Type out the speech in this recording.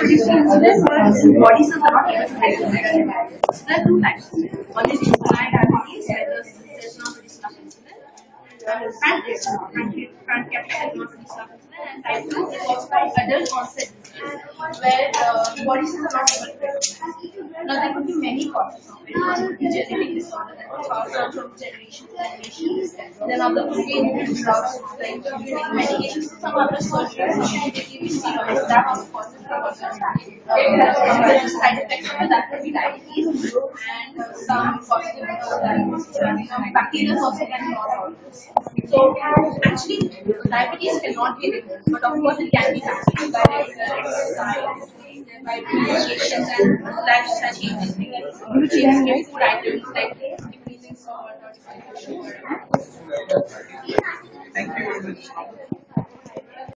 diabetes insulin, body cells are not able to regulate. So there are two types. One is juvenile diabetes, where there's not produce enough insulin. Pancreas not produce enough insulin, and type 2 is also adult onset disease, where the body cells are not able to regulate. Now there could be many causes of it. One could be genetic disorder that was passed on from generation to generation. Then other could be drugs like medications, some other surgeries, immediately we see that also causes the side effects of it, that could be diabetes and some causes diabetes. Bacteria also can cause this. So actually diabetes cannot be removed, but of course it can be managed by regular exercise, by medications and lifestyle changes. You change your food items like decreasing salt or decreasing sugar. Thank you very much.